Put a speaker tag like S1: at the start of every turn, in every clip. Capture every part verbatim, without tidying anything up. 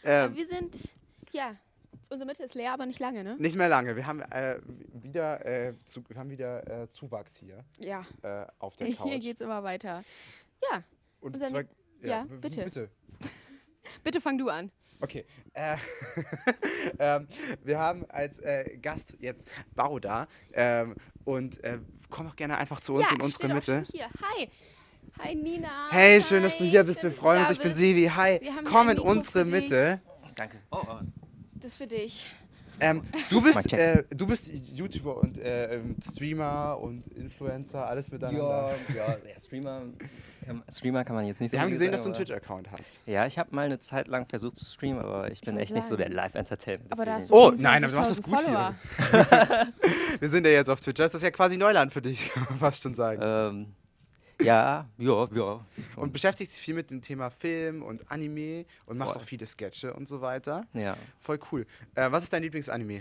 S1: Äh,
S2: äh, wir sind, ja, unsere Mitte ist leer, aber nicht lange, ne?
S1: nicht mehr lange. Wir haben äh, wieder, äh, zu, wir haben wieder äh, Zuwachs hier
S2: Ja.
S1: äh, auf der
S2: Hier
S1: Couch.
S2: geht's immer weiter. Ja,
S1: Und
S2: unser
S1: zwar,
S2: Lieb-
S1: ja,
S2: ja,
S1: w-
S2: bitte.
S1: bitte.
S2: bitte fang du an.
S1: Okay. Äh, ähm, wir haben als äh, Gast jetzt Baro da. Ähm, und äh, komm auch gerne einfach zu uns
S2: ja,
S1: in unsere
S2: steht auch
S1: Mitte.
S2: schon hier. Hi. Hi Nina.
S1: Hey, schön, dass du
S2: Hi.
S1: hier bist.
S2: Schön,
S1: Wir
S2: dass
S1: freuen
S2: du
S1: uns.
S2: da
S1: Ich bin
S2: bist.
S1: Sevi. Hi.
S2: Wir haben hier
S1: Komm
S2: ein
S1: in
S2: Mikro
S1: unsere
S2: für
S1: Mitte.
S3: Danke. Oh, oh.
S2: Das ist für dich.
S1: Ähm, du, bist,
S3: check.
S1: äh, du bist YouTuber und äh, ähm, Streamer und Influencer, alles miteinander.
S3: Ja, ja, ja, Streamer, kann, Streamer kann man jetzt nicht so
S1: Wir haben
S3: viel
S1: gesehen, dass
S3: sagen,
S1: du einen
S3: aber-
S1: Twitch-Account hast.
S3: Ja, ich habe mal eine Zeit lang versucht zu streamen, aber ich bin
S2: wollte
S3: echt nicht so der
S2: sagen.
S3: Live-Entertainer.
S2: Aber da hast
S3: deswegen-
S2: du
S1: Oh, nein, aber du machst das gut
S2: Follower.
S1: hier. Wir sind ja jetzt auf Twitch. Das ist ja quasi Neuland für dich, kann man fast schon sagen.
S3: Ähm, ja, ja, ja.
S1: Und beschäftigst dich viel mit dem Thema Film und Anime und machst
S3: Voll.
S1: auch viele Sketche und so weiter.
S3: Ja.
S1: Voll cool. Äh, was ist dein Lieblingsanime?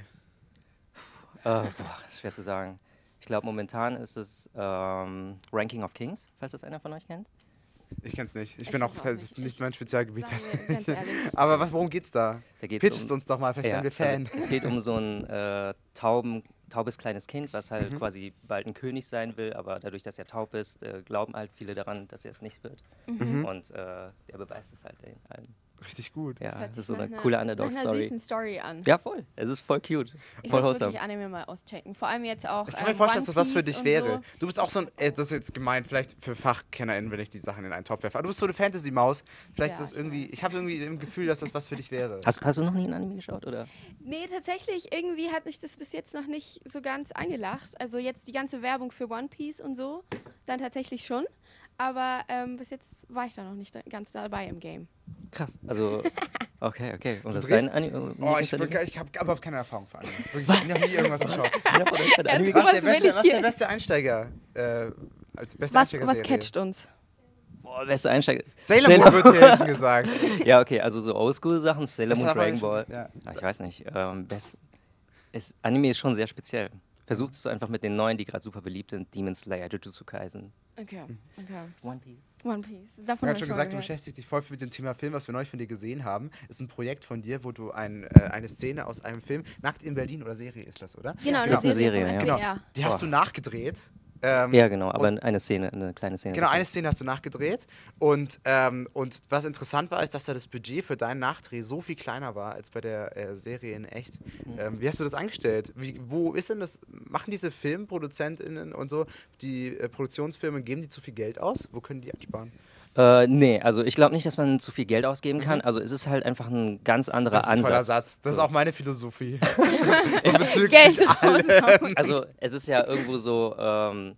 S3: Äh, boah, schwer zu sagen. Ich glaube, momentan ist es ähm, Ranking of Kings, falls das einer von euch kennt.
S1: Ich kenn's nicht. Ich,
S2: Ich
S1: bin auch,
S2: kenn's auch
S1: das
S2: nicht.
S1: ist nicht mein Spezialgebiet.
S2: Sagen wir ganz ehrlich.
S1: Aber was, worum geht's da?
S3: Da geht's
S1: Pitchst
S3: um,
S1: uns doch mal, vielleicht
S3: ja,
S1: werden wir Fan.
S3: Also, es geht um so ein äh, tauben, taubes kleines Kind, was halt
S1: Mhm.
S3: quasi bald ein König sein will, aber dadurch, dass er taub ist, äh, glauben halt viele daran, dass er es nicht wird.
S1: Mhm.
S3: Und äh, er beweist es halt den allen.
S1: Richtig gut.
S3: Ja,
S2: Das hört
S3: das
S2: sich
S3: ist so
S2: nach
S3: eine
S2: einer-
S3: coole
S2: Nach einer
S3: Underdog-Story.
S2: süßen Story an.
S3: Ja, voll. Es ist voll cute.
S2: Ich
S3: Voll
S2: muss
S3: wholesome.
S2: wirklich Anime mal auschecken. Vor allem jetzt auch
S1: Ich kann mir
S2: ähm,
S1: vorstellen,
S2: One
S1: dass das was für
S2: Piece
S1: dich
S2: und
S1: wäre.
S2: So.
S1: Du bist auch so ein, äh, das ist jetzt gemeint, vielleicht für FachkennerInnen, wenn ich die Sachen in einen Topf werfe. Aber du bist so eine Fantasy-Maus. Vielleicht
S2: Ja,
S1: ist das
S2: ich
S1: irgendwie,
S2: weiß.
S1: ich habe irgendwie im Gefühl, dass das was für dich wäre.
S3: Hast, hast du noch nie ein Anime geschaut, oder?
S2: Nee, tatsächlich, irgendwie hat mich das bis jetzt noch nicht so ganz angelacht. Also jetzt die ganze Werbung für One Piece und so, dann tatsächlich schon. Aber ähm, bis jetzt war ich da noch nicht da, ganz dabei im Game.
S3: Krass. Also, okay, okay. Und das ist
S1: drehst-
S3: dein Anime?
S1: Oh, ich, ich habe überhaupt keine Erfahrung für Anime. Wirklich, ich habe noch nie irgendwas geschaut.
S2: Anime
S1: Was,
S2: Was
S1: der
S2: will
S1: beste,
S2: ich
S1: was
S2: hier?
S1: der beste Einsteiger? Äh, als beste
S2: Was,
S1: Einsteigerserie?
S2: was catcht uns?
S3: Boah, beste Einsteiger.
S1: Sailor Moon wird hier hinten gesagt.
S3: Ja, okay, also so Oldschool-Sachen, Sailor
S1: Das
S3: Moon,
S1: hat man
S3: Dragon
S1: schon-
S3: Ball.
S1: ja.
S3: Ah, ich weiß nicht. Ähm, best, ist, Anime ist schon sehr speziell. Versucht es einfach mit den neuen, die gerade super beliebt sind. Demon Slayer, Jujutsu Kaisen,
S2: Okay, okay.
S3: One Piece.
S2: One Piece. Davon
S1: Man
S2: hab
S1: hat
S2: ich
S1: schon
S2: mal
S1: gesagt, du
S2: gehört.
S1: beschäftigst dich voll mit dem Thema Film, was wir neulich von dir gesehen haben. Ist ein Projekt von dir, wo du ein, äh, eine Szene aus einem Film, Nackt in Berlin oder Serie ist das, oder?
S2: Genau,
S1: Genau.
S2: eine Serie,
S3: Serie,
S2: vom
S3: ja.
S2: S W
S1: Genau.
S2: R.
S1: Die hast
S3: Boah.
S1: du nachgedreht. Ähm,
S3: Ja, genau, aber
S1: und-
S3: eine Szene, eine kleine Szene.
S1: Genau,
S3: davon.
S1: eine Szene hast du nachgedreht. Und, ähm, und was interessant war, ist, dass da das Budget für deinen Nachdreh so viel kleiner war als bei der äh, Serie in echt. Ähm, wie hast du das angestellt? Wie, wo ist denn das? Machen diese FilmproduzentInnen und so, die äh, Produktionsfirmen, geben die zu viel Geld aus? Wo können die einsparen?
S3: Äh, nee, also ich glaube nicht, dass man zu viel Geld ausgeben kann. Also es ist halt einfach ein ganz anderer
S1: Das ist ein
S3: Ansatz.
S1: toller Satz. Das
S3: So.
S1: ist auch meine Philosophie. so bezüglich
S2: Geld
S1: allem.
S2: raushauen.
S3: Also es ist ja irgendwo so, ähm,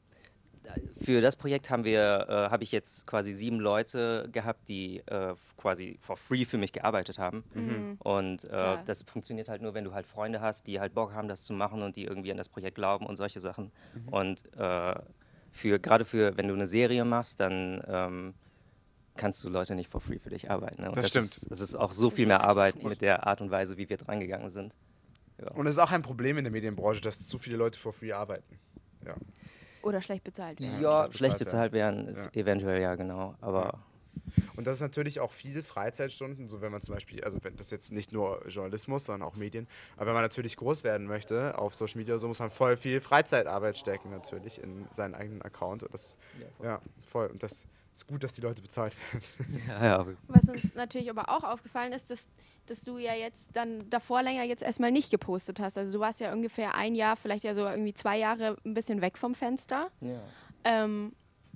S3: für das Projekt haben wir, äh, habe ich jetzt quasi sieben Leute gehabt, die äh, quasi for free für mich gearbeitet haben.
S2: Mhm.
S3: Und äh,
S2: Klar.
S3: das funktioniert halt nur, wenn du halt Freunde hast, die halt Bock haben, das zu machen und die irgendwie an das Projekt glauben und solche Sachen. Und äh, für gerade für, wenn du eine Serie machst, dann ähm, kannst du Leute nicht for free für dich arbeiten. Ne? Und
S1: Das stimmt.
S3: Ist, das ist auch so
S2: Das
S3: viel
S2: geht
S3: mehr
S2: natürlich
S3: Arbeit
S2: nicht.
S3: mit der Art und Weise, wie wir dran gegangen sind. Ja.
S1: Und es ist auch ein Problem in der Medienbranche, dass zu viele Leute for free arbeiten. Ja.
S2: Oder schlecht bezahlt werden.
S3: Ja,
S1: schlecht
S3: schlecht
S1: bezahlt
S3: bezahlt werden,
S1: Ja.
S3: eventuell ja, genau. Aber
S1: Und das ist natürlich auch viel Freizeitstunden, so wenn man zum Beispiel, also wenn das jetzt nicht nur Journalismus, sondern auch Medien, aber wenn man natürlich groß werden möchte auf Social Media, so muss man voll viel Freizeitarbeit stecken natürlich in seinen eigenen Account. Und das, ja, voll. Und das ist gut, dass die Leute bezahlt werden.
S3: ja, ja,
S2: Was uns natürlich aber auch aufgefallen ist, dass, dass du ja jetzt dann davor länger jetzt erstmal nicht gepostet hast. Also du warst ja ungefähr ein Jahr, vielleicht ja sogar irgendwie zwei Jahre ein bisschen weg vom Fenster.
S3: ja.
S2: Ähm,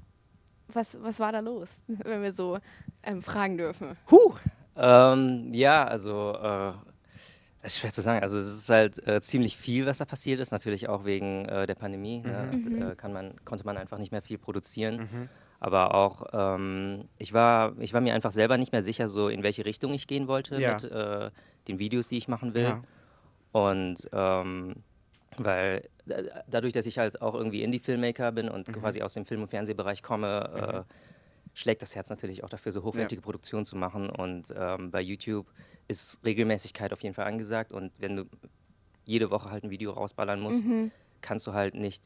S2: was, was war da los, wenn wir so ähm, fragen dürfen?
S3: Huh. Ähm, ja, also äh, es ist schwer zu sagen. Also es ist halt äh, ziemlich viel, was da passiert ist. Natürlich auch wegen äh, der Pandemie. Ne?
S2: Mhm.
S3: Äh, kann man, konnte man einfach nicht mehr viel produzieren.
S1: Mhm.
S3: Aber auch, ähm, ich, war, ich war mir einfach selber nicht mehr sicher, so in welche Richtung ich gehen wollte
S1: Ja.
S3: mit äh, den Videos, die ich machen will.
S1: Ja.
S3: Und ähm, weil äh, dadurch, dass ich halt auch irgendwie Indie-Filmmaker bin und
S1: Mhm.
S3: quasi aus dem Film- und Fernsehbereich komme, äh, schlägt das Herz natürlich auch dafür, so hochwertige Produktionen zu machen. Und ähm, bei YouTube ist Regelmäßigkeit auf jeden Fall angesagt. Und wenn du jede Woche halt ein Video rausballern musst,
S2: Mhm.
S3: kannst du halt nicht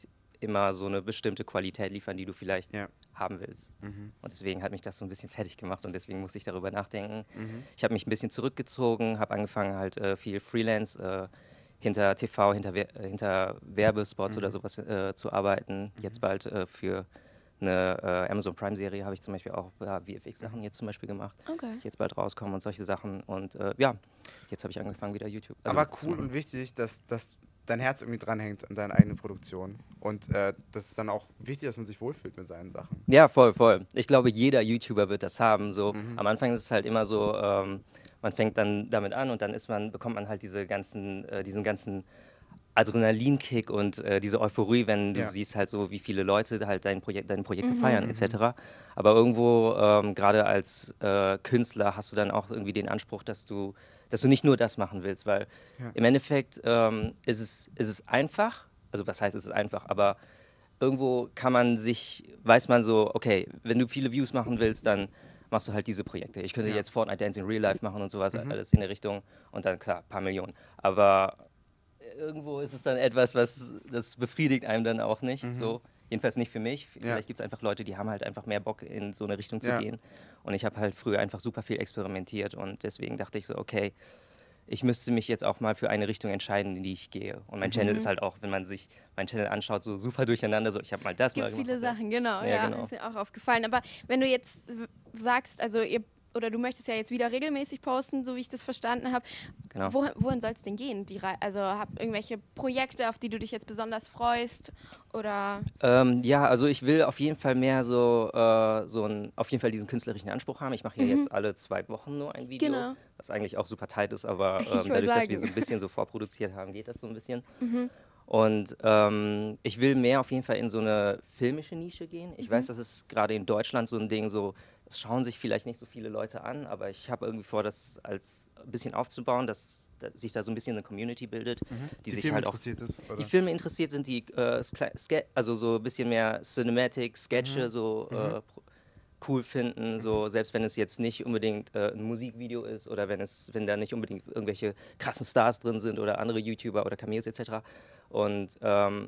S3: immer so eine bestimmte Qualität liefern, die du vielleicht
S1: Ja.
S3: haben willst.
S1: Mhm.
S3: Und deswegen hat mich das so ein bisschen fertig gemacht und deswegen musste ich darüber nachdenken.
S1: Mhm.
S3: Ich habe mich ein bisschen zurückgezogen, habe angefangen halt äh, viel Freelance äh, hinter T V, hinter, Wer- äh, hinter Werbespots
S1: Mhm.
S3: oder sowas äh, zu arbeiten. Jetzt bald äh, für eine äh, Amazon Prime-Serie habe ich zum Beispiel auch ja, V F X-Sachen jetzt zum Beispiel gemacht,
S2: Okay.
S3: die jetzt bald rauskommen und solche Sachen. Und äh, ja, jetzt habe ich angefangen wieder YouTube. also
S1: Aber
S3: das zu
S1: cool
S3: machen.
S1: und wichtig, dass, dass dein Herz irgendwie dranhängt an deine eigene Produktion. Und äh, das ist dann auch wichtig, dass man sich wohlfühlt mit seinen Sachen.
S3: Ja, voll, voll. Ich glaube, jeder YouTuber wird das haben. So
S1: Mhm.
S3: am Anfang ist es halt immer so, ähm, man fängt dann damit an und dann ist man, bekommt man halt diese ganzen, äh, diesen ganzen Adrenalinkick und äh, diese Euphorie, wenn du
S1: Ja.
S3: siehst halt so, wie viele Leute halt dein Projekt, deine Projekte
S2: Mhm.
S3: feiern,
S1: Mhm.
S3: et cetera. Aber irgendwo, ähm, gerade als äh, Künstler, hast du dann auch irgendwie den Anspruch, dass du, dass du nicht nur das machen willst, weil
S1: Ja.
S3: im Endeffekt ähm, ist, es, ist es einfach, also was heißt, es ist einfach, aber irgendwo kann man sich, weiß man so, okay, wenn du viele Views machen willst, dann machst du halt diese Projekte. Ich könnte
S1: Ja.
S3: jetzt Fortnite Dance in Real Life machen und sowas,
S1: Mhm.
S3: alles in der Richtung und dann klar, ein paar Millionen. Aber irgendwo ist es dann etwas, was das befriedigt einem dann auch nicht.
S1: Mhm.
S3: So. Jedenfalls nicht für mich.
S1: Ja.
S3: Vielleicht gibt es einfach Leute, die haben halt einfach mehr Bock, in so eine Richtung zu
S1: Ja.
S3: gehen. Und ich habe halt früher einfach super viel experimentiert und deswegen dachte ich so, okay, ich müsste mich jetzt auch mal für eine Richtung entscheiden, in die ich gehe. Und mein
S1: Mhm.
S3: Channel ist halt auch, wenn man sich meinen Channel anschaut, so super durcheinander. So, ich habe mal das
S2: Es gibt
S3: mal gemacht.
S2: viele
S3: mal das.
S2: Sachen, genau.
S3: Ja,
S2: Ja,
S3: genau.
S2: ist mir auch aufgefallen. Aber wenn du jetzt w- sagst, also ihr oder du möchtest ja jetzt wieder regelmäßig posten, so wie ich das verstanden habe.
S3: Genau.
S2: Wo, wohin soll es denn gehen? Die Rei- also hab irgendwelche Projekte, auf die du dich jetzt besonders freust? Oder
S3: Ähm, ja, also ich will auf jeden Fall mehr so, äh, so ein, auf jeden Fall diesen künstlerischen Anspruch haben. Ich mache ja
S2: Mhm.
S3: jetzt alle zwei Wochen nur ein Video,
S2: Genau.
S3: was eigentlich auch super tight ist, aber
S2: Ich
S3: ähm,
S2: wollt
S3: dadurch, dass wir
S2: sagen.
S3: so ein bisschen so vorproduziert haben, geht das so ein bisschen.
S2: Mhm.
S3: Und ähm, ich will mehr auf jeden Fall in so eine filmische Nische gehen. Ich
S2: Mhm.
S3: weiß, das ist gerade in Deutschland so ein Ding, so, das schauen sich vielleicht nicht so viele Leute an, aber ich habe irgendwie vor, das als ein bisschen aufzubauen, dass, dass sich da so ein bisschen eine Community bildet, die, sich
S1: Film
S3: halt auch
S1: interessiert ist, oder?
S3: die Filme interessiert sind, die äh, Skle- Ske also so ein bisschen mehr Cinematic, Sketche
S1: Mhm.
S3: so
S1: Mhm.
S3: äh, pro- cool finden, so selbst wenn es jetzt nicht unbedingt äh, ein Musikvideo ist oder wenn es, wenn da nicht unbedingt irgendwelche krassen Stars drin sind oder andere YouTuber oder Cameos et cetera. Und ähm,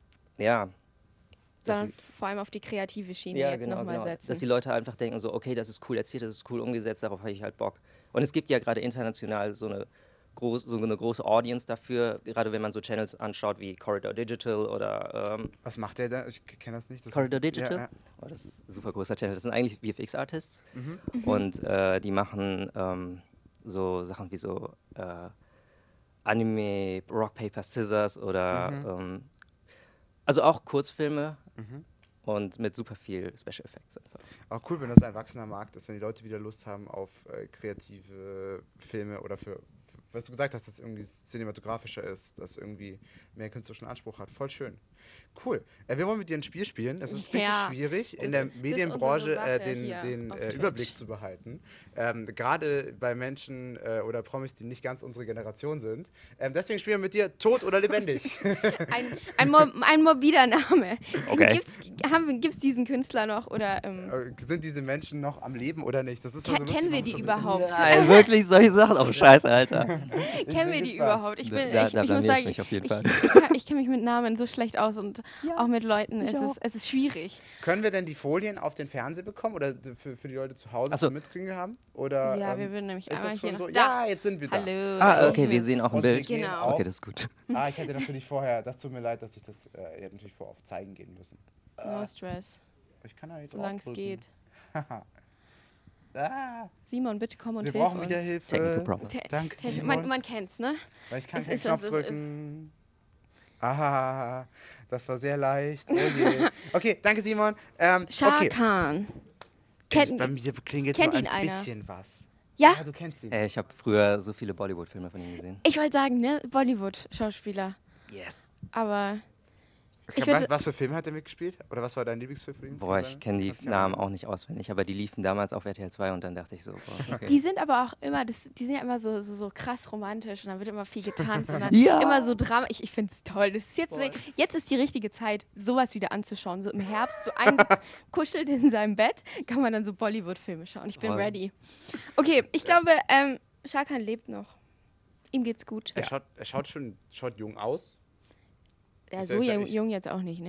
S3: ja, dass
S2: sondern
S3: sie-
S2: vor allem auf die kreative Schiene
S3: ja,
S2: jetzt
S3: genau,
S2: nochmal
S3: genau.
S2: setzen.
S3: Dass die Leute einfach denken so, okay, das ist cool erzählt, das ist cool umgesetzt, darauf habe ich halt Bock. Und es gibt ja gerade international so eine, groß, so eine große Audience dafür, gerade wenn man so Channels anschaut wie Corridor Digital oder ähm,
S1: Was macht der da? Ich kenne das nicht. Das
S3: Corridor Digital.
S1: Ja, ja.
S3: Oh, das ist ein super großer Channel. Das sind eigentlich V F X-Artists
S1: Mhm.
S3: und äh, die machen ähm, so Sachen wie so äh, Anime, Rock, Paper, Scissors oder
S1: Mhm.
S3: ähm, also auch Kurzfilme
S1: Mhm.
S3: und mit super viel Special Effects einfach.
S1: Auch cool, wenn das ein wachsender Markt ist, wenn die Leute wieder Lust haben auf äh, kreative Filme oder für, für, was du gesagt hast, dass es irgendwie cinematografischer ist, dass irgendwie mehr künstlerischen Anspruch hat. Voll schön. Cool. Äh, wir wollen mit dir ein Spiel spielen. Es ist
S2: Ja,
S1: richtig schwierig, in
S2: das-
S1: der
S2: das ist
S1: Medienbranche
S2: unsere
S1: äh,
S2: Sache
S1: den,
S2: hier
S1: den
S2: auf
S1: äh,
S2: Twitch.
S1: Überblick zu behalten. Ähm, Gerade bei Menschen äh, oder Promis, die nicht ganz unsere Generation sind. Ähm, deswegen spielen wir mit dir tot oder lebendig.
S2: Ein, ein, Mo ein morbider Name.
S3: Okay.
S2: Gibt's, haben, gibt's diesen Künstler noch? Oder ähm,
S1: Äh, Sind diese Menschen noch am Leben oder nicht? Das ist
S2: Ke-
S1: so lustig,
S2: kennen wir
S1: man muss
S2: die
S1: so ein bisschen-
S2: überhaupt?
S3: Nein, wirklich solche Sachen? Oh, scheiße, Alter.
S1: Ich
S2: kennen
S1: bin
S2: wir die
S1: gespannt.
S2: überhaupt? Ich, bin,
S3: Da-
S2: ich,
S3: da
S2: ich muss
S3: blamier ich
S2: sagen,
S3: mich auf jeden
S2: ich,
S3: Fall.
S2: ich, kann- ich kenne mich mit Namen so schlecht aus und auch mit Leuten. Es
S3: ich auch.
S2: ist, es ist schwierig.
S1: Können wir denn die Folien auf den Fernseher bekommen oder d- für, für die Leute zu Hause
S3: Ach so.
S1: zum Mitkriegen haben? Oder,
S2: Ja,
S1: ähm,
S2: wir würden nämlich
S1: ist
S2: einmal
S1: das
S2: hier
S1: schon
S2: noch.
S1: so?
S2: Da.
S1: Ja, jetzt sind wir da.
S2: Hallo.
S3: Ah,
S2: da
S3: okay,
S2: ist
S3: wir
S2: es.
S3: sehen auch ein
S1: Und wir
S3: Bild.
S1: gehen
S2: Genau.
S1: auch-
S3: Okay, das ist gut.
S1: Ah, ich hätte natürlich vorher, das tut mir leid, dass ich das, äh, ihr hättet natürlich vorher auf Zeigen gehen müssen.
S2: No stress,
S1: Ich kann da jetzt
S2: solange es geht.
S1: ah,
S2: Simon, bitte komm und
S1: wir
S2: hilf
S1: brauchen
S2: uns.
S1: wieder Hilfe.
S3: Technical problem.
S2: Te-
S1: Danke,
S2: te-
S1: Simon.
S2: man, man kennt's, ne?
S1: Weil ich kann
S2: es
S1: keinen
S2: ist,
S1: Knopf
S2: was es
S1: drücken. Ah, das war sehr leicht. Oh je. Okay, danke, Simon. Ähm,
S2: Shah
S1: okay.
S2: Khan.
S1: Es-
S2: Kennt,
S1: Bei mir klingelt
S2: kennt
S1: nur ein
S2: ihn einer?
S1: bisschen was.
S2: ja,
S1: du kennst ihn.
S3: Ey, ich habe früher so viele Bollywood-Filme von ihm gesehen.
S2: ich wollte sagen, ne? Bollywood-Schauspieler.
S3: Yes.
S2: Aber
S1: Okay,
S2: würd
S1: was,
S2: sa-
S1: was für Filme hat er mitgespielt? Oder was war dein Lieblingsfilm für ihn?
S3: Boah,
S1: Kann
S3: ich
S1: sein?
S3: kenne die
S1: Kannst du dich
S3: Namen
S1: erinnern?
S3: auch nicht auswendig, aber die liefen damals auf R T L zwei und dann dachte ich so, boah, okay.
S2: die sind aber auch immer, das, die sind ja immer so, so, so krass romantisch und dann wird immer viel getanzt und dann
S3: Ja.
S2: immer so Drama. Ich, ich finde es toll. Das ist jetzt, so, jetzt ist die richtige Zeit, sowas wieder anzuschauen. So im Herbst, so einkuschelt in seinem Bett, kann man dann so Bollywood-Filme schauen. Ich bin
S3: Voll.
S2: ready. Okay, ich glaube, ähm, Shah Khan lebt noch. Ihm geht's gut.
S1: Er, schaut, er schaut schon schaut jung aus.
S2: Ja,
S1: Ist
S2: so
S1: er- ist er
S2: jung,
S1: nicht-
S2: jung jetzt auch nicht, ne?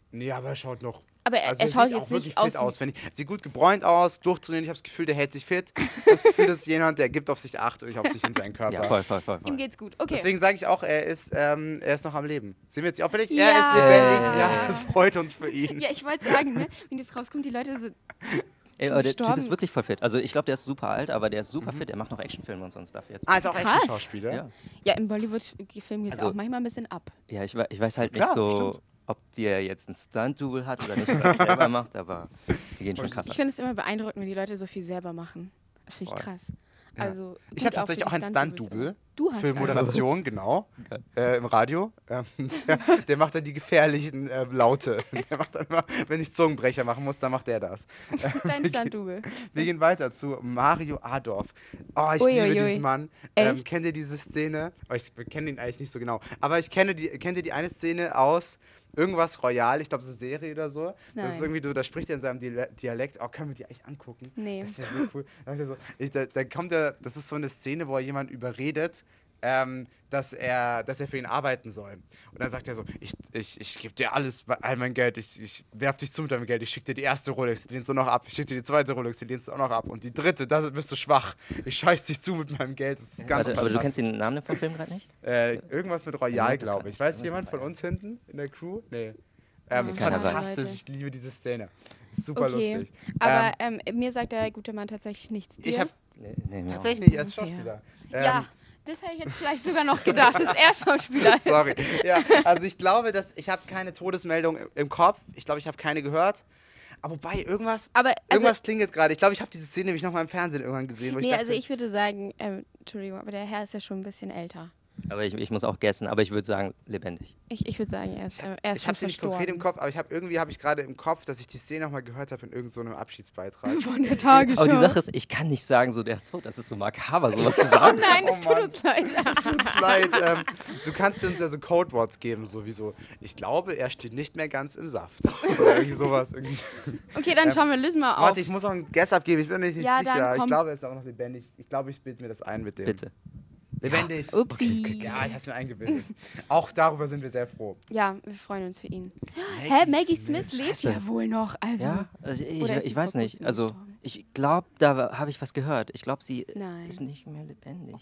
S1: Nee, aber er schaut noch.
S2: Aber er,
S1: Also
S2: er schaut
S1: sieht auch
S2: jetzt
S1: wirklich
S2: nicht aus.
S1: fit aus. Wenn ich, sieht gut gebräunt aus, durchtrainiert. Ich habe das Gefühl, der hält sich fit. Ich habe das Gefühl, das ist jemand, der gibt auf sich Acht und ich auf sich in seinen Körper.
S3: Ja, voll, voll, voll.
S2: Ihm
S3: voll.
S2: geht's gut. Okay.
S1: Deswegen sage ich auch, er ist, ähm, er ist noch am Leben. Sind wir jetzt auffällig?
S2: Ja.
S1: Er ist lebendig.
S2: Ja.
S1: Ja, das freut uns für ihn.
S2: Ja, ich wollte sagen, ne, wenn das rauskommt, die Leute so.
S3: Ey,
S2: schon
S3: aber der Typ
S2: gestorben.
S3: ist wirklich voll fit. Also ich glaube, der ist super alt, aber der ist super fit. Der macht noch Actionfilme und so ein Stuff jetzt.
S1: Ah, ist auch echt
S2: Krass.
S1: ein Schauspieler.
S3: Ja,
S2: Ja, im Bollywood-Film geht's
S3: Also-
S2: auch manchmal ein bisschen ab.
S3: ja ich, we- ich weiß halt
S1: Klar,
S3: nicht so,
S1: stimmt.
S3: ob der jetzt ein Stunt-Double hat oder nicht, oder es selber macht, aber die gehen schon krass
S2: Ich
S3: ab.
S2: finde es immer beeindruckend, wenn die Leute so viel selber machen. Das finde ich
S3: Voll.
S2: krass.
S1: Ja.
S2: Also,
S1: Ich
S2: Hut
S1: habe
S2: auf für
S1: tatsächlich auch
S2: die
S1: einen
S2: Stunt-Doubles
S1: Stunt-Double
S2: immer. Du hast
S1: für
S2: einen.
S1: Moderation, genau, äh, im Radio. Ähm, der, der macht dann die gefährlichen äh, Laute. Der macht dann immer, wenn ich Zungenbrecher machen muss, dann macht der das.
S2: Dein Stunt-Double.
S1: Wir gehen weiter zu Mario Adorf. Oh, ich
S2: Ui,
S1: liebe
S2: ui, ui.
S1: diesen Mann. Ähm,
S2: Echt?
S1: kennt ihr diese Szene? Oh, ich kenne ihn eigentlich nicht so genau. Aber ich kenne die, kennt ihr die eine Szene aus irgendwas Royal? Ich glaube, so eine Serie oder so. Das ist
S2: Nein.
S1: irgendwie so, da spricht er in seinem Diale- Dialekt. Oh, können wir die eigentlich angucken?
S2: Nee.
S1: Das wäre so cool. Da, ist er so, ich, da, da kommt er, das ist so eine Szene, wo er jemand überredet, ähm, dass, er, dass er für ihn arbeiten soll. Und dann sagt er so, ich, ich, ich gebe dir alles, all mein Geld, ich, ich werf dich zu mit deinem Geld, ich schicke dir die erste Rolex, die lehnst du noch ab, ich schicke dir die zweite Rolex, die lehnst du auch noch ab. Und die dritte, da bist du schwach. Ich scheiß dich zu mit meinem Geld. Das ist ganz
S3: Warte, aber du kennst
S1: fantastisch.
S3: den Namen vom Film gerade nicht?
S1: Äh, irgendwas mit Royal,
S3: Ja, das
S1: glaube
S3: kann-
S1: ich. Weiß
S3: das
S1: jemand
S3: kann
S1: von
S3: sein.
S1: uns hinten in der Crew? Nee. Ähm, ist
S3: Keiner weiß.
S1: fantastisch. Ich liebe diese Szene. Super
S2: Okay.
S1: lustig.
S2: Aber ähm, mir sagt der gute Mann tatsächlich nichts. Dir?
S1: Ich habe
S3: Nee, nee, mir auch.
S1: tatsächlich, er ist
S2: Okay.
S1: Schauspieler.
S2: Ja,
S1: Ähm,
S2: das hätte ich jetzt vielleicht sogar noch gedacht, dass er Schauspieler ist.
S1: Sorry. Ja, also ich glaube, dass ich habe keine Todesmeldung im- im Kopf. Ich glaube, ich habe keine gehört. Aber wobei, irgendwas,
S2: Aber also,
S1: irgendwas klingelt gerade. Ich glaube, ich habe diese Szene nämlich noch mal im Fernsehen irgendwann gesehen. Wo
S2: nee,
S1: ich dachte,
S2: also ich würde sagen, ähm, Entschuldigung, aber der Herr ist ja schon ein bisschen älter.
S3: Aber ich, ich muss auch guessen, aber ich würde sagen, lebendig.
S2: Ich, ich würde sagen, er ist, äh, er ist
S1: ich
S2: schon
S1: habe sie nicht konkret im
S2: verstorben.
S1: Kopf, aber ich habe irgendwie habe ich gerade im Kopf, dass ich die Szene noch mal gehört habe in irgendeinem so Abschiedsbeitrag.
S2: Von der Tagesschau.
S3: Aber die Sache ist, ich kann nicht sagen, so der ist tot. Das ist so makaber, sowas zu sagen.
S2: Nein,
S1: Oh
S2: es tut
S1: Mann.
S2: uns leid.
S1: Tut's leid. Ähm, du kannst uns ja so Codewords geben, sowieso. Ich glaube, er steht nicht mehr ganz im Saft. Oder irgendwie sowas. Irgendwie.
S2: Okay, dann schauen wir, lösen mal auf.
S1: Warte, ich muss noch einen Guess abgeben. Ich bin mir nicht
S2: Ja, dann
S1: sicher. Ich
S2: komm.
S1: glaube, er ist auch noch lebendig. Ich glaube, ich bilde mir das ein mit dem.
S3: Bitte.
S1: Lebendig.
S2: Upsi.
S1: Ja, ich habe es mir eingebildet. Auch darüber sind wir sehr froh.
S2: Ja, wir freuen uns für ihn.
S1: Maggie
S2: Hä, Maggie Smith, lebt
S3: Scheiße.
S2: ja wohl noch. Also,
S3: Ja, also ich,
S2: Oder
S3: ich,
S2: ist sie
S3: ich weiß
S2: vor
S3: nicht.
S2: kurzem
S3: Also
S2: gestorben?
S3: ich glaube, da habe ich was gehört. Ich glaube, sie
S2: Nein.
S3: ist nicht mehr lebendig.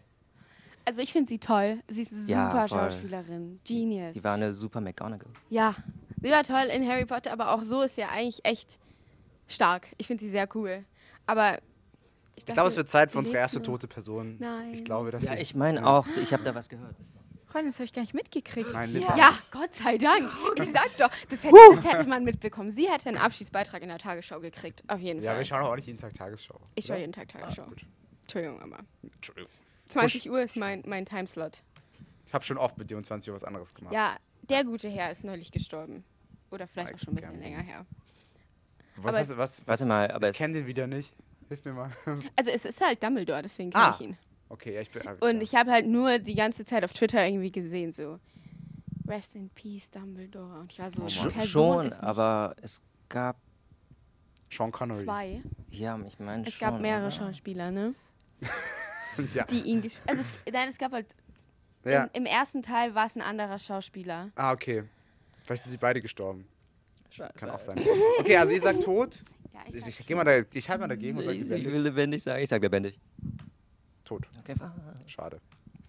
S2: also ich finde sie toll. Sie ist eine
S3: Ja,
S2: super
S3: voll.
S2: Schauspielerin. Genius.
S3: Die war eine super McGonagall.
S2: Ja, sie war toll in Harry Potter, aber auch so ist sie ja eigentlich echt stark. Ich finde sie sehr cool. Aber ich,
S1: Ich glaube, es wird Zeit für
S2: sie
S1: unsere
S2: lebt
S1: erste
S2: noch.
S1: tote Person.
S2: Nein.
S1: Ich glaube, dass
S3: Ja,
S1: sie-
S3: ich meine auch, ich habe da was gehört.
S2: Freunde, das habe ich gar nicht mitgekriegt.
S1: Nein,
S2: ja.
S1: Lippe.
S2: ja, Gott sei Dank. Ich sag doch, das hätte, das hätte man mitbekommen. Sie hätte einen Abschiedsbeitrag in der Tagesschau gekriegt. Auf jeden
S1: Ja,
S2: Fall.
S1: wir schauen auch nicht jeden Tag Tagesschau.
S2: ich schaue
S1: oder?
S2: jeden Tag Tagesschau.
S1: Ah, gut.
S2: Entschuldigung, aber
S1: Entschuldigung.
S2: zwanzig Uhr ist mein, mein Timeslot.
S1: Ich habe schon oft mit dir um zwanzig Uhr was anderes gemacht.
S2: Ja, der gute Herr ist neulich gestorben. Oder vielleicht auch schon ein bisschen
S1: Gerne.
S2: länger her.
S1: Was,
S2: aber-
S1: hast du- was, was,
S3: Warte mal, aber
S1: ich
S3: es,
S1: kenne den wieder nicht. Hilf mir mal.
S2: Also es ist halt Dumbledore, deswegen kenne
S1: Ah.
S2: ich ihn.
S1: Okay, ja, ich bin.
S2: Und ich habe halt nur die ganze Zeit auf Twitter irgendwie gesehen, so Rest in Peace, Dumbledore. Und ich war so,
S1: Oh
S2: die
S1: Mann.
S3: Sch-
S2: Person
S3: schon,
S2: ist nicht
S3: aber es gab,
S1: Sean Connery.
S2: zwei.
S3: ja, ich meine
S2: Es
S3: schon.
S2: gab mehrere
S3: aber-
S2: Schauspieler, ne?
S1: Ja.
S2: Die ihn gespielt Also es, nein, es gab halt,
S1: ja.
S2: im, im ersten Teil war es ein anderer Schauspieler.
S1: Ah, okay. Vielleicht sind sie beide gestorben.
S3: Scheiße.
S1: Kann auch sein. Okay, also ihr sagt tot.
S2: Ja,
S1: Ich,
S2: sag
S1: ich,
S2: schon.
S1: geh mal da, ich halte mal dagegen und sage
S3: Ich, ich
S1: lebendig.
S3: will lebendig sagen, ich sage lebendig.
S1: Tot.
S3: Okay, fahr.
S1: Schade.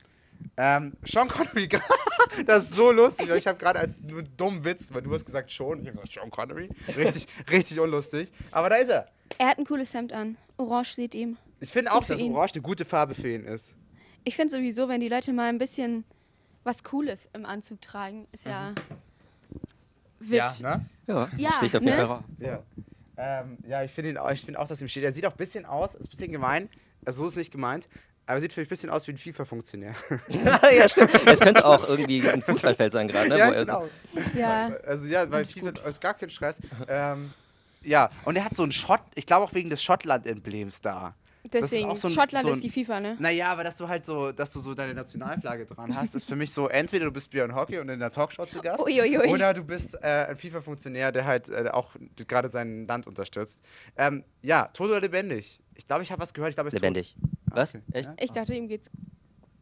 S1: Ähm, Sean Connery, das ist so lustig. weil Ich habe gerade als nur dummen Witz, weil du hast gesagt schon, ich habe gesagt Sean Connery. Richtig, richtig unlustig. Aber da ist er.
S2: Er hat ein cooles Hemd an. Orange steht ihm.
S1: Ich finde auch,
S2: für
S1: dass
S2: ihn.
S1: Orange eine gute Farbe für ihn ist.
S2: Ich finde sowieso, wenn die Leute mal ein bisschen was Cooles im Anzug tragen, ist ja wird.
S1: ne?
S3: Ja,
S2: Ja,
S3: sticht auf
S2: ne?
S3: jeden Fall raus.
S1: Ja. Ähm, ja, ich finde ihn auch, ich finde auch, dass ihm steht. Er sieht auch ein bisschen aus, ist ein bisschen gemein. Also so ist es nicht gemeint. Aber er sieht für mich ein bisschen aus wie ein FIFA-Funktionär.
S3: ja, stimmt. Es könnte auch irgendwie ein Fußballfeld sein gerade, ne?
S1: ja,
S3: wo er so-
S1: genau.
S2: Ja.
S1: Also ja, weil
S2: Alles
S1: FIFA
S2: gut.
S1: ist gar kein Stress. Ähm, ja, und er hat so einen Schott, ich glaube auch wegen des Schottland-Emblems da.
S2: Deswegen,
S1: auch so ein-
S2: Schottland
S1: so ein-
S2: ist die FIFA, ne?
S1: Naja, aber dass du halt so, dass du so deine Nationalflagge dran hast, ist für mich so, entweder du bist Björn Hockey und in der Talkshow zu Gast,
S2: Uiuiui.
S1: oder du bist äh, ein FIFA-Funktionär, der halt äh, auch gerade sein Land unterstützt. Ähm, ja, tot oder lebendig? Ich glaube, ich habe was gehört. Ich glaube, er ist
S3: Lebendig.
S1: Tot.
S3: Was?
S1: Okay.
S3: Echt?
S1: Ja?
S2: Ich dachte, ihm geht's auch.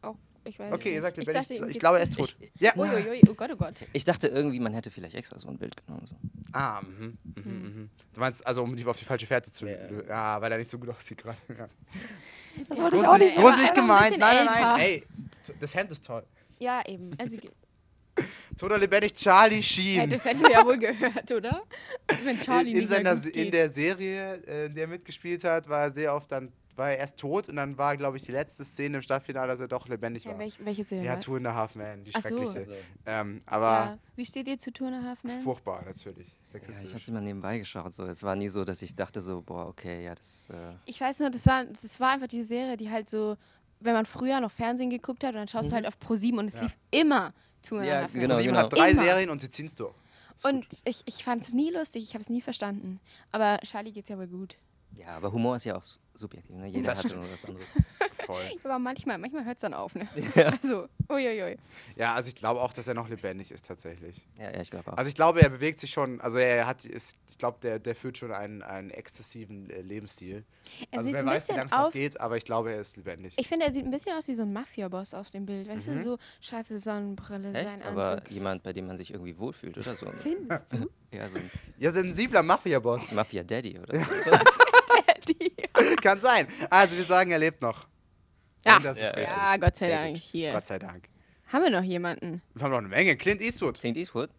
S2: Ich weiß
S1: Okay,
S2: es
S1: ihr sagt
S2: nicht.
S1: lebendig.
S2: Ich,
S1: Ich,
S2: dachte, ihm
S1: glaube, er
S2: geht's
S1: ist tot.
S3: Ich-
S1: ja.
S2: gut. Uiuiui, oh Gott, oh Gott.
S3: Ich dachte irgendwie, man hätte vielleicht extra so ein Bild genommen. So.
S1: Ah, mhm, mhm,
S2: Hm.
S1: mhm. Du meinst, also um die auf die falsche Fährte zu...
S3: Ja.
S1: Ja, weil er nicht so gut aussieht gerade. Ja.
S2: Der
S1: So
S2: hat
S1: ist
S2: auch
S1: nicht, so
S2: er
S1: ist
S2: war
S1: nicht
S2: einfach ein
S1: gemeint.
S2: bisschen
S1: Nein, nein,
S2: älter.
S1: nein. Ey, t- das Hemd ist toll.
S2: Ja, eben. Also,
S1: Tot oder lebendig, Charlie
S2: hey,
S1: Sheen.
S2: das hätten wir ja wohl gehört, oder? Wenn Charlie
S1: in,
S2: nicht
S1: seiner,
S2: mehr gut
S1: Se-
S2: geht.
S1: in der Serie, äh, in der er mitgespielt hat, war er sehr oft dann, war er erst tot und dann war, glaube ich, die letzte Szene im Staffelfinale, dass er doch lebendig
S2: Ja,
S1: war.
S2: welch, welche Serie?
S1: Ja, Two and a Half Man, die
S2: Ach so.
S1: schreckliche.
S3: Also,
S1: Ähm, aber
S2: Ja. Wie steht ihr zu Two and a Half Men?
S1: furchtbar, natürlich.
S3: ja, ich habe
S1: Sexistisch.
S3: immer nebenbei geschaut. So. Es war nie so, dass ich dachte so, boah, okay, ja, das... Äh,
S2: Ich weiß nur, das war, das war einfach die Serie, die halt so, wenn man früher noch Fernsehen geguckt hat und dann schaust du halt auf ProSieben und es
S1: Ja.
S2: lief immer Two and
S3: Ja,
S2: a Half Men.
S3: genau,
S1: ProSieben
S3: genau.
S1: hat drei
S2: Immer.
S1: Serien und sie ziehen es durch. Ist
S2: Und
S1: gut.
S2: ich, ich fand es nie lustig, ich habe es nie verstanden. Aber Charlie geht's ja wohl gut.
S3: ja, aber Humor ist ja auch s- subjektiv. Ne? Jeder
S1: Das
S3: hat nur was anderes.
S1: Voll.
S2: Aber manchmal, manchmal hört es dann auf, ne?
S3: Ja.
S2: Also, uiuiui.
S1: Ja, also ich glaube auch, dass er noch lebendig ist tatsächlich.
S3: Ja, ja, ich glaube auch.
S1: Also ich glaube, er bewegt sich schon, also er hat, ist, ich glaube, der, der führt schon einen, einen exzessiven äh, Lebensstil.
S2: Er
S1: also
S2: sieht
S1: wer
S2: ein
S1: weiß, wie
S2: bisschen
S1: lange es noch
S2: auf.
S1: geht, aber ich glaube, er ist lebendig.
S2: Ich finde, er sieht ein bisschen aus wie so ein Mafia-Boss auf dem Bild. Weißt
S1: Mhm.
S2: du, so schwarze Sonnenbrille, sein
S3: Echt? Aber
S2: Anzug.
S3: jemand, bei dem man sich irgendwie wohlfühlt oder so. Ne?
S2: Findest du?
S3: Ja, so ein
S1: Ja, sensibler Mafia-Boss.
S3: Mafia-Daddy oder so.
S2: Die.
S1: Kann sein. Also wir sagen, er lebt noch.
S2: Ja.
S1: Und das ist
S3: Ja,
S1: richtig.
S2: Ja, Gott sei
S3: Sehr
S2: Dank.
S3: gut.
S2: Hier.
S1: Gott sei Dank.
S2: Haben wir noch jemanden?
S1: Wir haben noch eine Menge. Clint Eastwood.
S3: Clint Eastwood?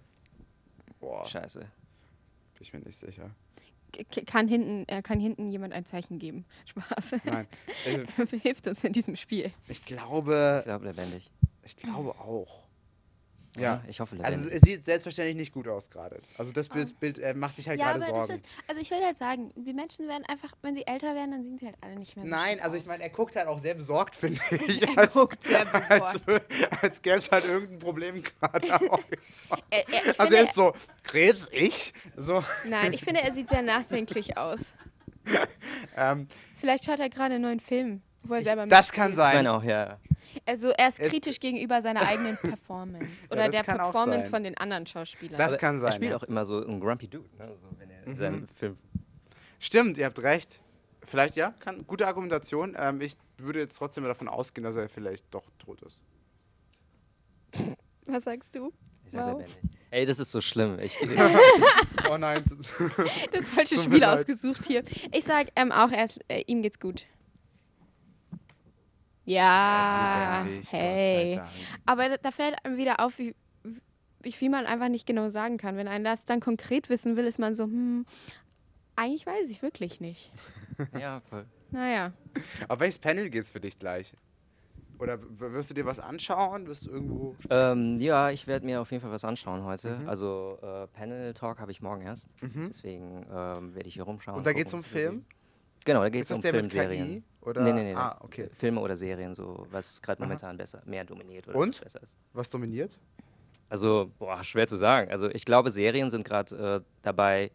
S1: Boah, bin
S3: Scheiße.
S1: ich mir nicht sicher.
S2: K kann, hinten, äh, kann hinten jemand ein Zeichen geben? Spaß.
S1: Nein. Also,
S2: Hilft uns in diesem Spiel.
S1: ich glaube,
S3: Ich glaube lebendig.
S1: ich glaube auch. Ja.
S3: Ich hoffe lebendig.
S1: Also es sieht selbstverständlich nicht gut aus gerade. Also das Bild, Bild äh, macht sich halt
S2: Ja,
S1: gerade
S2: aber das
S1: Sorgen.
S2: ist, also ich würde halt sagen, die Menschen werden einfach, wenn sie älter werden, dann sehen sie halt alle nicht mehr so
S1: Nein,
S2: schick
S1: also ich
S2: aus.
S1: meine, er guckt halt auch sehr besorgt, finde ich.
S2: Er
S1: als,
S2: guckt sehr
S1: als,
S2: besorgt.
S1: als gäbe es halt irgendein Problem gerade am Horizont.
S2: Er, er, ich
S1: Also
S2: finde,
S1: er ist so, Krebs, ich? So,
S2: Nein, ich finde, er sieht sehr nachdenklich aus.
S1: ähm,
S2: Vielleicht schaut er gerade einen neuen Film, wo er selber
S1: das kann
S2: mitspielt.
S3: ich meine
S1: sein.
S3: auch, ja.
S2: Also er ist
S1: Es-
S2: kritisch gegenüber seiner eigenen Performance. Oder
S1: das
S2: der
S1: kann auch
S2: Performance
S1: sein.
S2: von den anderen Schauspielern.
S1: Das
S3: Aber
S1: kann sein.
S3: Er spielt
S1: ja.
S3: auch immer so ein Grumpy Dude, ne? so, wenn er in
S1: Mhm.
S3: seinem Film.
S1: Stimmt, ihr habt recht. Vielleicht ja, kann, gute Argumentation. Ähm, ich würde jetzt trotzdem davon ausgehen, dass er vielleicht doch tot ist.
S2: Was sagst du?
S3: Ich sag
S2: Wow.
S3: lebendig. Ey, das ist so schlimm. Ich,
S1: Oh nein.
S2: Das falsche
S1: Tut mir
S2: Spiel
S1: leid.
S2: ausgesucht hier. Ich sag ähm, auch erst, äh, ihm geht's gut. Ja,
S1: Er ist lebendig, Gott sei
S2: hey.
S1: Dank.
S2: Aber da, da fällt einem wieder auf, wie, wie viel man einfach nicht genau sagen kann. Wenn einer das dann konkret wissen will, ist man so, hm, eigentlich weiß ich wirklich nicht.
S3: ja, voll.
S2: Naja.
S1: Auf welches Panel geht's für dich gleich? Oder w- wirst du dir was anschauen? Wirst du irgendwo.
S3: Ähm, ja, ich werde mir auf jeden Fall was anschauen heute.
S1: Mhm.
S3: Also äh, Panel Talk habe ich morgen erst.
S1: Mhm.
S3: Deswegen ähm, werde ich hier rumschauen.
S1: Und da
S3: gucken,
S1: geht's um
S3: was wir
S1: Film?
S3: sehen. Genau, da geht
S1: Ist
S3: es
S1: das
S3: um
S1: der mit K
S3: Filmserien.
S1: I? Oder?
S3: Nee, nee, nee, nee.
S1: Ah, okay.
S3: Filme oder Serien, so was gerade
S1: Aha.
S3: momentan besser, mehr dominiert oder
S1: Und?
S3: was besser ist.
S1: Was dominiert?
S3: Also, boah, schwer zu sagen. Also ich glaube, Serien sind gerade äh, dabei,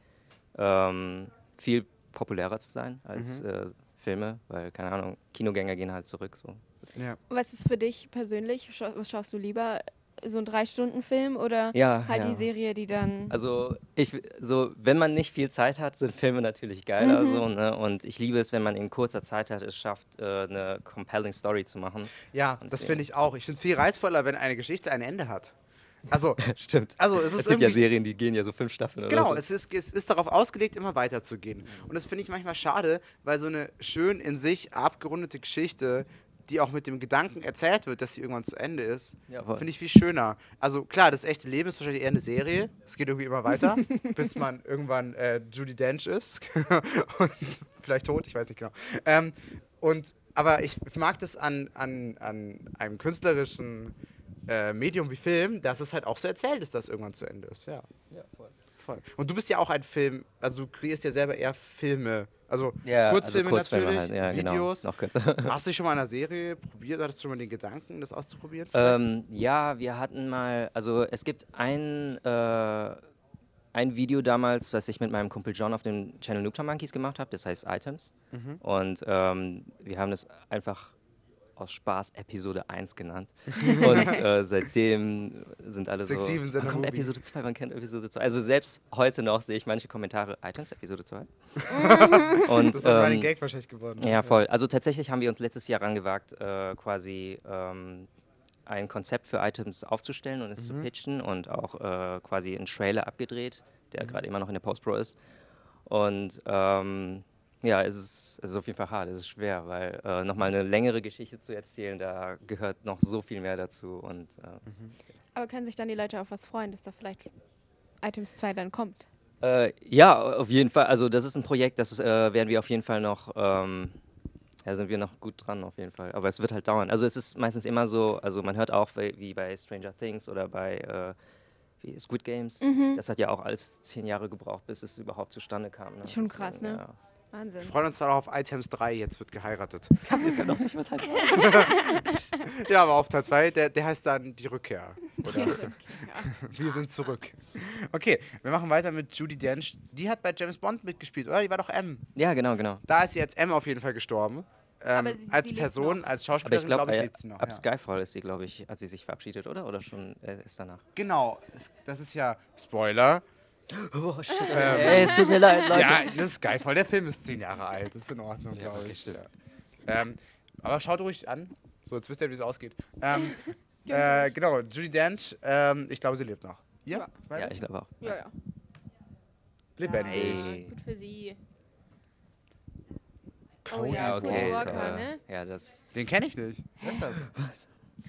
S3: ähm, viel populärer zu sein als
S1: Mhm.
S3: äh, Filme, weil, keine Ahnung, Kinogänger gehen halt zurück. So.
S1: Ja.
S2: Was ist für dich persönlich? Schau, was schaust du lieber? So ein Drei-Stunden-Film oder
S3: Ja,
S2: halt
S3: ja.
S2: die Serie, die dann.
S3: Also, ich, so, wenn man nicht viel Zeit hat, sind Filme natürlich geiler.
S2: Mhm.
S3: So, ne? Und ich liebe es, wenn man in kurzer Zeit hat, es schafft, äh, eine compelling Story zu machen.
S1: Ja,
S3: Und
S1: das
S3: Serien.
S1: finde ich auch. Ich finde es viel reizvoller, wenn eine Geschichte ein Ende hat. Also,
S3: Stimmt.
S1: also es ist
S3: Es gibt ja
S1: irgendwie.
S3: Serien, die gehen ja so fünf Staffeln
S1: Genau,
S3: oder so.
S1: es ist, es ist darauf ausgelegt, immer weiterzugehen. Und das finde ich manchmal schade, weil so eine schön in sich abgerundete Geschichte, die auch mit dem Gedanken erzählt wird, dass sie irgendwann zu Ende ist,
S3: Ja, voll.
S1: finde ich viel schöner. Also klar, das echte Leben ist wahrscheinlich eher eine Serie. Es geht irgendwie immer weiter, bis man irgendwann äh, Judi Dench ist. Und vielleicht tot, ich weiß nicht genau. Ähm, und, aber ich mag das an, an, an einem künstlerischen äh, Medium wie Film, dass es halt auch so erzählt ist, dass irgendwann zu Ende ist. Ja.
S3: Ja, voll.
S1: Voll. Und du bist ja auch ein Film, also du kreierst ja selber eher Filme, also
S3: Ja,
S1: Kurzfilme,
S3: also Kurzfilme
S1: natürlich,
S3: halt, ja,
S1: Videos.
S3: Genau, noch kürzer.
S1: Hast du dich schon mal in einer Serie probiert, hattest du schon mal den Gedanken, das auszuprobieren? vielleicht?
S3: ähm, ja, wir hatten mal, also es gibt ein, äh, ein Video damals, was ich mit meinem Kumpel John auf dem Channel Noobtown Monkeys gemacht habe, das heißt Items.
S1: Mhm.
S3: Und ähm, wir haben das einfach aus Spaß Episode eins genannt. Und äh, seitdem sind alle
S1: Six,
S3: so,
S1: sieben sind
S3: wann
S1: a
S3: kommt
S1: movie.
S3: Episode zwei, wann kennt Episode zwei? Also selbst heute noch sehe ich manche Kommentare, Items, Episode zwei. Und,
S1: Das ist ein Running
S3: ähm,
S1: Gag wahrscheinlich geworden.
S3: ja, voll. Also tatsächlich haben wir uns letztes Jahr rangewagt, äh, quasi ähm, ein Konzept für Items aufzustellen und es zu pitchen und auch äh, quasi einen Trailer abgedreht, der gerade immer noch in der Post-Pro ist. Und ähm, ja, es ist, es ist auf jeden Fall hart, es ist schwer, weil äh, nochmal eine längere Geschichte zu erzählen, da gehört noch so viel mehr dazu. Und, äh,
S2: Aber können sich dann die Leute auf was freuen, dass da vielleicht Items zwei dann kommt?
S3: äh, ja, auf jeden Fall. Also das ist ein Projekt, das äh, werden wir auf jeden Fall noch, ähm, da sind wir noch gut dran auf jeden Fall. Aber es wird halt dauern. Also es ist meistens immer so, also man hört auch wie wie bei Stranger Things oder bei äh, wie Squid Games. Das hat ja auch alles zehn Jahre gebraucht, bis es überhaupt zustande kam. Ne?
S2: Schon krass, ne?
S3: Ja.
S2: Wahnsinn.
S1: Wir freuen uns dann auch auf Items drei, jetzt wird geheiratet.
S3: Das kann doch nicht mehr Teil sein.
S1: Ja, aber auf Teil zwei, der, der heißt dann Die Rückkehr. Oder Wir sind zurück. Okay, wir machen weiter mit Judi Dench. Die hat bei James Bond mitgespielt, oder? Die war doch M.
S3: Ja, genau, genau.
S1: Da ist sie als M auf jeden Fall gestorben. Ähm,
S2: Aber sie-
S1: als
S2: sie lebt
S1: Person,
S2: noch.
S1: als
S3: Aber ich
S1: Schauspielerin,
S3: glaube,
S1: glaube ich,
S3: äh,
S1: lebt sie noch.
S3: ab
S1: Ja.
S3: Skyfall ist sie, glaube ich, hat sie sich verabschiedet, oder? Oder schon äh, ist danach?
S1: Genau, es- das ist ja Spoiler.
S3: Oh, shit.
S1: Ähm,
S3: Ey, es tut mir leid, Leute.
S1: Ja, das ist geil, voll. Der Film ist zehn Jahre alt. Das ist in Ordnung,
S3: Ja,
S1: glaube
S3: okay,
S1: ich.
S3: stimmt.
S1: Ja. Ähm, aber schaut ruhig an. So, jetzt wisst ihr, wie es ausgeht. Ähm, äh, genau, Judi Dench, ähm, ich glaube, sie lebt noch. Ja,
S2: Ja.
S1: beide?
S3: Ja, ich glaube auch.
S2: Ja, ja.
S1: Lebendig.
S3: Ey.
S2: Gut für sie.
S1: Cody
S2: Oh ja,
S1: Walker.
S2: Cody Walker,
S3: äh,
S2: ne?
S3: Ja, das.
S1: Den kenne ich nicht. Wer ist das?
S2: Fast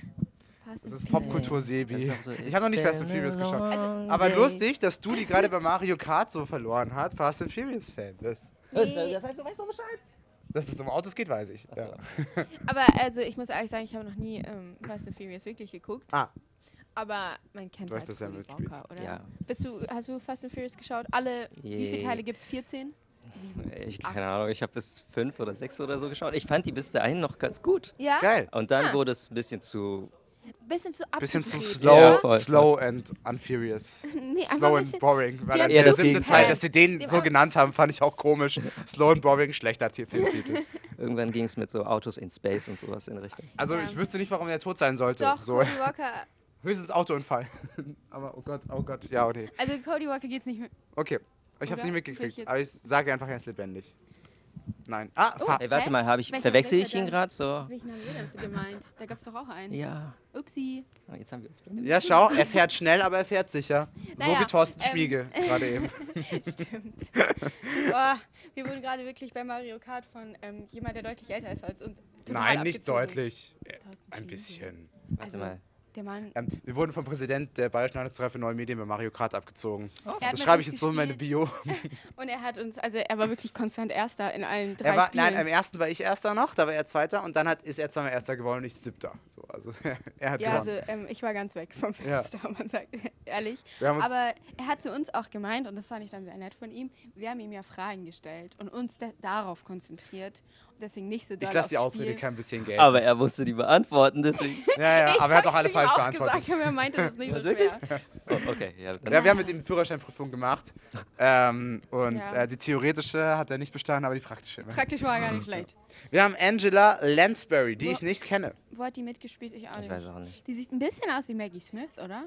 S1: Das
S2: and
S1: ist
S2: Furious.
S1: Popkultur-Sebi.
S3: Das ist auch so,
S1: Ich habe noch nicht
S3: it's
S1: Fast and
S3: been
S1: Furious
S3: a
S1: geschaut.
S3: long
S1: Aber
S3: day.
S1: lustig, dass du die gerade bei Mario Kart so verloren hast, Fast and Furious-Fan bist.
S2: Nee.
S3: Das heißt, du weißt doch Bescheid.
S1: Dass es um Autos geht, weiß ich.
S3: Ach so.
S1: Ja.
S2: Aber also ich muss ehrlich sagen, ich habe noch nie ähm, Fast and Furious wirklich geguckt.
S1: Ah,
S2: Aber man kennt
S1: Du weißt,
S2: halt
S1: dass er
S2: Cody
S1: mitspielt.
S2: Walker, oder?
S3: Ja.
S2: Bist du, hast du Fast and Furious geschaut? Alle, wie viele
S3: Je.
S2: Teile gibt es? vierzehn? Sieben?
S3: Ich,
S2: Acht.
S3: keine Ahnung, ich habe bis fünf oder sechs oder so geschaut. Ich fand die bis dahin noch ganz gut.
S2: Ja?
S1: geil.
S3: Und dann
S2: Ah.
S3: wurde es ein bisschen zu.
S2: Bisschen zu
S1: Bisschen zu
S2: abgedreht,
S1: slow,
S3: Ja, voll,
S1: slow and unfurious.
S2: Nee, einfach
S1: Slow
S2: ein
S1: and
S2: bisschen.
S1: boring. Weil
S2: Sie
S1: dann
S2: haben
S1: der
S3: das
S1: siebte
S3: Gegenteil.
S1: Teil, dass sie den
S2: Sie
S1: so
S2: haben-
S1: genannt haben, fand ich auch komisch. Slow and boring, schlechter Ti- Filmtitel.
S3: Irgendwann ging es mit so Autos in Space und sowas in Richtung.
S1: Also
S2: Ja.
S1: ich wüsste nicht, warum der tot sein sollte.
S2: Doch,
S1: So.
S2: Cody Walker.
S1: Höchstens Autounfall. Aber oh Gott, oh Gott, ja, okay.
S2: Also Cody Walker geht's nicht mehr.
S1: Okay, ich hab's
S2: Oder?
S1: nicht
S2: Soll ich
S1: mitgekriegt,
S2: jetzt-
S1: aber ich sage einfach, er ist lebendig. Nein. Ah,
S2: Oh.
S1: ha.
S3: Ey, warte
S2: Hä?
S3: mal, hab ich,
S2: Welcher-
S3: verwechsel ich
S2: welcher
S3: ihn
S2: denn?
S3: gerade so?
S2: Welchen haben wir denn für gemeint? Da gab's doch auch einen.
S3: Ja.
S2: Upsi.
S3: Oh, jetzt haben wir uns.
S1: Ja, schau, er fährt schnell, aber er fährt sicher. so
S2: Naja,
S1: wie Thorsten
S2: ähm,
S1: Schmiege gerade eben.
S2: Stimmt. Boah, wir wurden gerade wirklich bei Mario Kart von ähm, jemand, der deutlich älter ist als uns. total
S1: Nein, nicht
S2: abgezogen.
S1: deutlich. Äh,
S2: Thorsten
S1: Ein
S2: Schmiege.
S1: bisschen.
S3: Warte
S2: Also,
S3: mal.
S2: Der Mann.
S1: Ähm, wir wurden vom Präsident der Bayerischen Landesstreif für neue Medien bei Mario Kart abgezogen.
S2: Er hat
S1: Das
S2: mit
S1: schreibe ich
S2: uns
S1: jetzt so in meine
S2: gespielt
S1: Bio.
S2: Und er hat uns, also er war wirklich konstant Erster in allen drei
S1: Er war,
S2: Spielen.
S1: nein, am ersten war ich Erster noch, da war er Zweiter und dann hat, ist er zweimal Erster geworden und ich Siebter. So, also er hat
S2: ja,
S1: gewonnen.
S2: also ähm, ich war ganz weg vom
S1: Ja.
S2: Fenster, man sagt ehrlich.
S1: Wir haben uns-
S2: Aber er hat zu uns auch gemeint, und das fand ich dann sehr nett von ihm, wir haben ihm ja Fragen gestellt und uns da- darauf konzentriert und deswegen nicht so doll
S1: Ich lasse die
S2: aufs
S1: Ausrede
S2: Spiel.
S1: kein bisschen Geld.
S3: Aber er musste die beantworten, deswegen.
S1: ja, ja,
S2: Ich
S1: aber er hat auch
S2: hab's
S1: alle
S2: ihm
S1: falsch
S2: auch
S1: beantwortet.
S2: Gesagt, aber er meinte das nicht so
S3: Was, wirklich?
S2: schwer.
S3: Oh, okay, ja. Dann
S1: Ja, wir haben mit ihm Führerscheinprüfung gemacht. Ähm, und
S2: Ja.
S1: äh, die theoretische hat er nicht bestanden, aber die praktische immer.
S2: Praktisch war er gar nicht schlecht.
S1: Wir haben Angela Lansbury, die
S2: Wo-
S1: ich nicht kenne.
S2: Wo hat die mitgespielt? Ich auch
S3: Ich
S2: nicht.
S3: weiß auch nicht.
S2: Die sieht ein bisschen aus wie Maggie Smith, oder?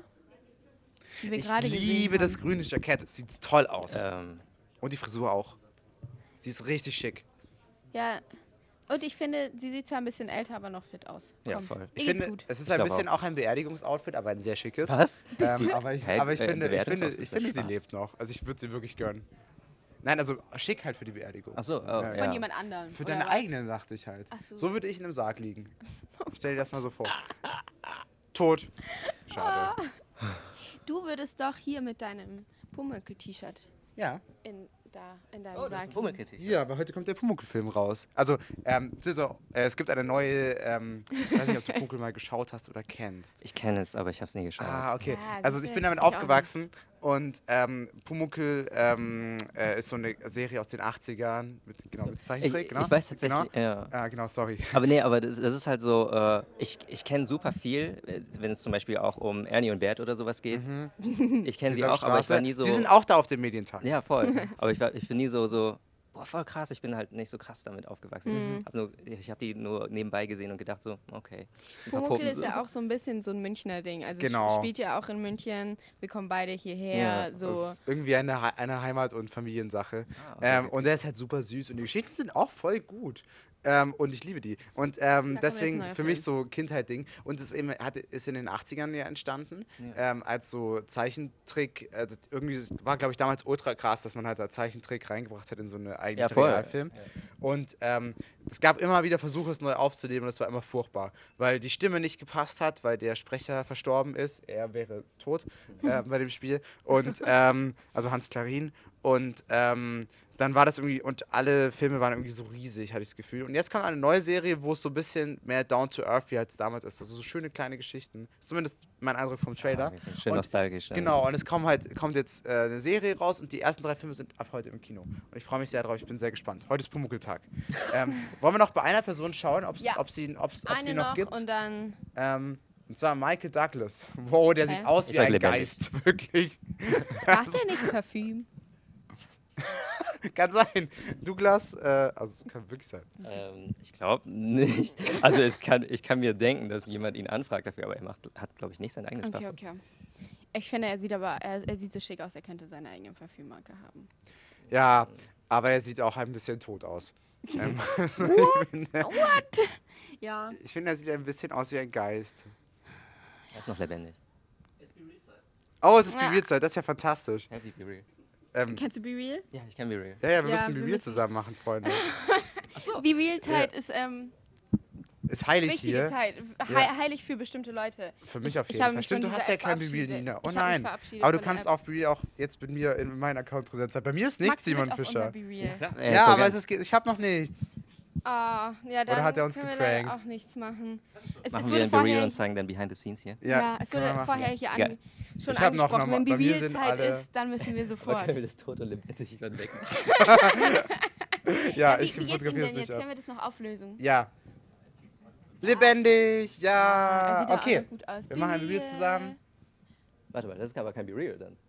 S2: Die wir
S1: Ich
S2: gerade gesehen
S1: liebe
S2: haben.
S1: das grüne Jackett. Sieht toll aus.
S3: Ähm,
S1: Und die Frisur auch. Sie ist richtig schick.
S2: Ja. Und ich finde, sie sieht zwar ein bisschen älter, aber noch fit aus.
S3: Ja,
S2: Komm,
S3: voll.
S2: Ihr
S1: Ich
S2: geht's
S1: finde,
S2: gut.
S1: es ist
S3: Ich
S1: ein
S3: glaub
S1: bisschen auch ein Beerdigungsoutfit, aber ein sehr schickes.
S3: was?
S1: Ähm, aber ich,
S3: Hä?
S1: aber ich
S3: Äh,
S1: finde, ich finde,
S3: Beerdigungsoutfit
S1: ich finde
S3: ist
S1: sie
S3: schwarz.
S1: lebt noch. Also ich würde sie wirklich gönnen. Nein, also schick halt für die Beerdigung.
S3: Ach so, oh,
S1: Ja,
S3: ja.
S2: Von jemand anderem.
S1: Für
S2: oder
S1: deine
S2: was?
S1: eigenen, dachte ich halt.
S2: Ach so.
S1: So würde ich in einem Sarg liegen. Stell dir das mal so vor. Tot. Schade.
S2: Du würdest doch hier mit deinem Pumuckl-T-Shirt
S1: Ja.
S2: in, da in deinem
S3: Oh, das ist
S2: Sarg.
S3: ein Pummelkitty.
S1: Ja, aber heute kommt der Pumuckl-Film raus. Also, ähm, es ist so, äh, es gibt eine neue, ähm, ich weiß nicht, ob du Pumuckl mal geschaut hast oder kennst.
S3: Ich kenne es, aber ich habe es nie geschaut.
S1: Ah, okay.
S2: Ja,
S1: Also
S2: siehste,
S1: ich bin damit
S2: ich auch
S1: aufgewachsen und ähm, Pumuckl ähm, äh, ist so eine Serie aus den achtzigern, mit, genau, mit
S3: ich,
S1: Zeichentrick, genau.
S3: ich weiß tatsächlich,
S1: Genau.
S3: ja.
S1: Ah, genau, sorry.
S3: Aber nee, aber das, das ist halt so, äh, ich, ich kenne super viel, äh, wenn es zum Beispiel auch um Ernie und Bert oder sowas geht. Ich kenne sie auch, aber ich war nie so...
S1: Die sind auch da auf dem Medientag.
S3: Ja, voll. Aber ich, war, ich bin nie so, so boah, voll krass, ich bin halt nicht so krass damit aufgewachsen.
S2: Mhm.
S3: Ich habe nur, ich hab die nur nebenbei gesehen und gedacht so, okay. ein paar
S2: Pumuckl
S3: Puppen
S2: ist
S3: so.
S2: ja auch so ein bisschen so ein Münchner Ding. Also
S1: Genau.
S2: es spielt ja auch in München. Wir kommen beide hierher.
S3: Ja,
S1: Das
S2: so.
S1: ist irgendwie eine, He- eine Heimat- und Familiensache.
S3: Ah, okay.
S1: ähm, und der ist halt super süß und die Geschichten sind auch voll gut. Ähm, und ich liebe die. Und ähm,
S2: Da kommt jetzt
S1: deswegen
S2: ein neuer
S1: für mich
S2: Film.
S1: so Kindheit-Ding. Und es eben, hat, ist in den achtzigern ja entstanden,
S3: Ja.
S1: ähm, als so Zeichentrick. Also irgendwie es war, glaube ich, damals ultra krass, dass man halt da Zeichentrick reingebracht hat in so eine eigentliche
S3: Ja, voll.
S1: Realfilm. Und ähm, es gab immer wieder Versuche, es neu aufzunehmen und es war immer furchtbar, weil die Stimme nicht gepasst hat, weil der Sprecher verstorben ist. Er wäre tot äh, bei dem Spiel. Und ähm, also Hans Klarin. Und ähm, dann war das irgendwie, und alle Filme waren irgendwie so riesig, hatte ich das Gefühl. Und jetzt kommt eine neue Serie, wo es so ein bisschen mehr down to earth wie als damals ist. Also so schöne kleine Geschichten. Zumindest mein Eindruck vom Trailer.
S3: Ah, okay. Schön
S1: Und-
S3: nostalgisch. ja.
S1: Genau, und es kommt halt kommt jetzt äh, eine Serie raus und die ersten drei Filme sind ab heute im Kino. Und ich freue mich sehr drauf, ich bin sehr gespannt. Heute ist Pumuckl-Tag. ähm, wollen wir noch bei einer Person schauen, ob's,
S2: Ja.
S1: ob sie, ob's, ob
S2: Eine
S1: sie noch,
S2: noch
S1: gibt?
S2: und dann.
S1: Ähm, und zwar Michael Douglas. Wow, der
S2: Okay.
S1: sieht aus
S3: Ist
S1: wie
S3: halt
S1: ein
S3: lebendig.
S1: Geist, wirklich.
S2: Macht er nicht Parfüm?
S1: Kann sein. Douglas, äh, also kann wirklich sein.
S3: Ähm, ich glaube nicht. Also es kann, ich kann mir denken, dass jemand ihn anfragt dafür, aber er macht, hat, glaube ich, nicht sein eigenes
S2: Okay,
S3: Parfüm.
S2: okay. Ich finde, er sieht aber, er, er sieht so schick aus, er könnte seine eigene Parfümmarke haben.
S1: Ja, aber er sieht auch ein bisschen tot aus. ähm,
S2: What? Ja.
S1: ich finde, er sieht ein bisschen aus wie ein Geist.
S3: Er ist noch lebendig.
S1: Oh, es ist
S2: Ja.
S1: Be Real Zeit, das ist ja fantastisch.
S3: Happy Be Real.
S1: Ähm,
S2: Kennst du Be Real?
S3: Ja, ich kann Be Real.
S1: ja, ja, wir
S2: Ja,
S1: müssen Be
S2: wir
S1: Real
S2: müssen-
S1: zusammen machen, Freunde.
S2: Be Real Zeit ist ähm,
S1: Ist heilig
S2: wichtige
S1: hier.
S2: Zeit. He
S1: Ja.
S2: heilig für bestimmte Leute.
S1: Für mich
S2: Ich-
S1: auf
S2: ich
S1: jeden
S2: habe
S1: Fall.
S2: mich
S1: Stimmt,
S2: von
S1: du hast
S2: dieser
S1: ja
S2: App
S1: kein Be Real,
S2: verabschiedet.
S1: Nina. Oh
S2: Ich habe mich
S1: nein.
S2: verabschiedet
S1: Aber du
S2: von der
S1: kannst
S2: App.
S1: auf Be Real auch jetzt mit mir in meinem Account präsent sein. Bei mir ist nichts,
S2: Magst du
S1: Simon
S2: mit auf
S1: Fischer.
S2: unser Be Real?
S3: Äh,
S1: Ja,
S3: voll
S1: aber
S3: gern.
S1: es ist, ge- ich habe noch nichts.
S2: Ah, ja, dann
S1: hat er uns
S2: können wir leider
S1: geprankt?
S2: auch nichts machen. Es,
S3: Machen
S2: es
S3: wir
S2: wurde
S3: ein Be Real
S2: vorher,
S3: und zeigen dann Behind the Scenes hier.
S2: ja, es
S1: können wir
S2: wurde
S1: machen.
S2: vorher hier
S3: Ja.
S2: an, schon
S1: Ich hab noch
S2: angesprochen.
S1: noch mal-
S2: Wenn Be
S1: bei mir
S2: Real
S1: sind
S2: Zeit
S1: alle-
S2: ist, dann müssen wir
S3: Aber
S2: sofort.
S3: können wir das tot und lebendig dann weg?
S1: Ja,
S2: wie,
S1: ich
S2: wie geht's ihm
S1: fotografiere
S2: denn
S1: es
S2: jetzt?
S1: nicht
S2: Können
S1: ab.
S2: wir das noch auflösen?
S1: Ja. Lebendig,
S2: Er
S1: ja.
S2: sieht auch
S1: Okay.
S2: noch gut aus.
S1: Wir machen ein Be Real zusammen.
S3: Warte mal, das ist aber kein Be Real dann.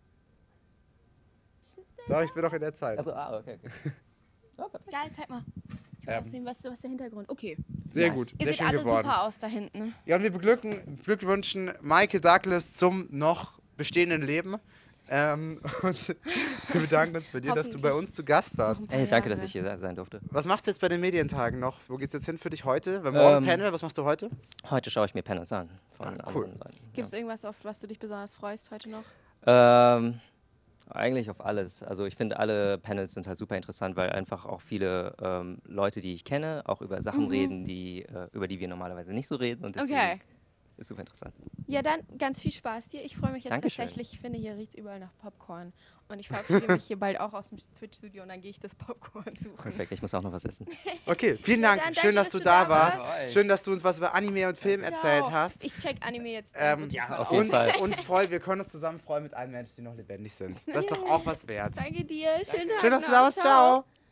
S1: Doch, ich bin noch in der Zeit.
S3: Also, ah, okay. okay. Oh, perfekt.
S2: Geil, zeig mal. Ich will
S1: Ähm.
S2: auch sehen, was, was der Hintergrund. Okay.
S1: Sehr
S3: Nice.
S1: gut,
S2: Ihr
S1: sehr
S2: seht
S1: schön
S2: alle
S1: geworden.
S2: super aus da hinten.
S1: Ja, und wir beglücken, beglückwünschen Michael Douglas zum noch bestehenden Leben. Ähm, und wir bedanken uns bei dir, dass du bei uns zu Gast warst.
S3: Ey, danke, dass
S2: Jahre.
S3: ich hier sein durfte.
S1: Was machst du jetzt bei den Medientagen noch? Wo geht's jetzt hin für dich heute? Weil morgen
S3: Ähm,
S1: Panel, was machst du heute?
S3: Heute schaue ich mir Panels an. Von
S1: Ah, cool.
S3: anderen Leuten.
S2: Gibt es irgendwas, auf was du dich besonders freust heute noch?
S3: Ja. Ähm, eigentlich auf alles. Also ich finde, alle Panels sind halt super interessant, weil einfach auch viele ähm, Leute, die ich kenne, auch über Sachen
S2: Mhm.
S3: reden, die, äh, über die wir normalerweise nicht so reden. Und deswegen
S2: Okay.
S3: ist super interessant.
S2: Ja, dann ganz viel Spaß dir. Ich freue mich jetzt
S3: Dankeschön.
S2: tatsächlich. Ich finde, hier riecht es überall nach Popcorn. Und ich verabschiede mich hier bald auch aus dem Twitch-Studio und dann gehe ich das Popcorn suchen.
S3: Perfekt, ich muss auch noch was essen.
S1: Okay, vielen
S2: Ja,
S1: Dank.
S2: dann
S1: Schön,
S2: danke,
S1: dass du da warst.
S3: warst.
S1: Schön, dass du uns was über Anime und Film erzählt
S2: Ciao.
S1: hast.
S2: Ich check Anime jetzt.
S1: Ähm,
S2: wirklich
S3: ja,
S2: mal
S3: auf
S2: aus.
S3: jeden
S1: Und,
S3: Fall.
S1: und voll, wir können uns zusammen freuen mit allen Menschen, die noch lebendig sind. Das ist doch auch was wert.
S2: Danke dir. Schönen Tag
S1: Schön, dass du
S2: noch.
S1: da warst. Ciao.